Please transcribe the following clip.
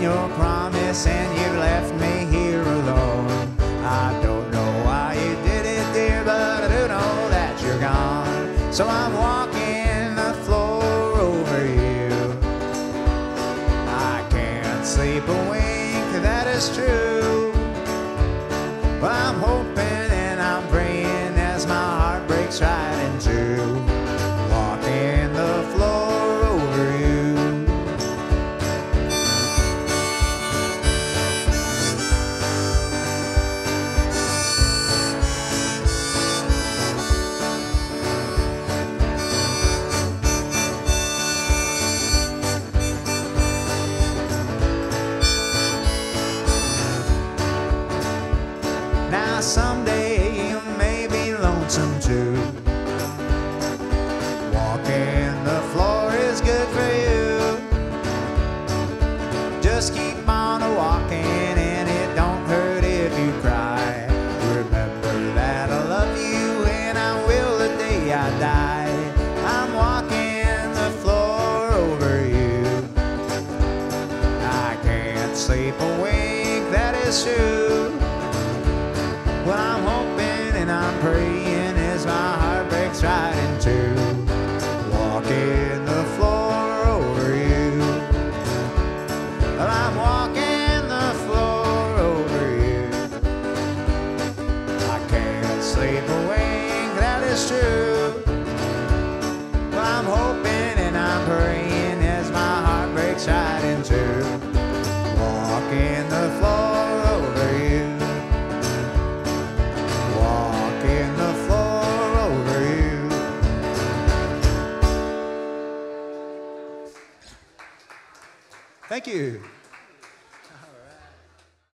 your promise and you left me here alone. I don't know why you did it, dear, but I do know that you're gone. So I'm walking the floor over you. I can't sleep a wink, that is true. But I'm hoping and I'm praying as my heart breaks right in two. Walking the floor over you. Now someday you may be lonesome too. Walking the floor is good for you. Just keep on walking and it don't hurt if you cry. Remember that I love you and I will the day I die. I'm walking the floor over you. I can't sleep a wink, that is true. Well, I'm hoping and I'm praying as my heart breaks right in two. Walking the floor over you. Well, I'm walking the floor over you. I can't sleep a wink, that is true. Well, I'm hoping and I'm praying as my heart breaks right in two. Walking the floor over you. Walking the floor over you. Thank you.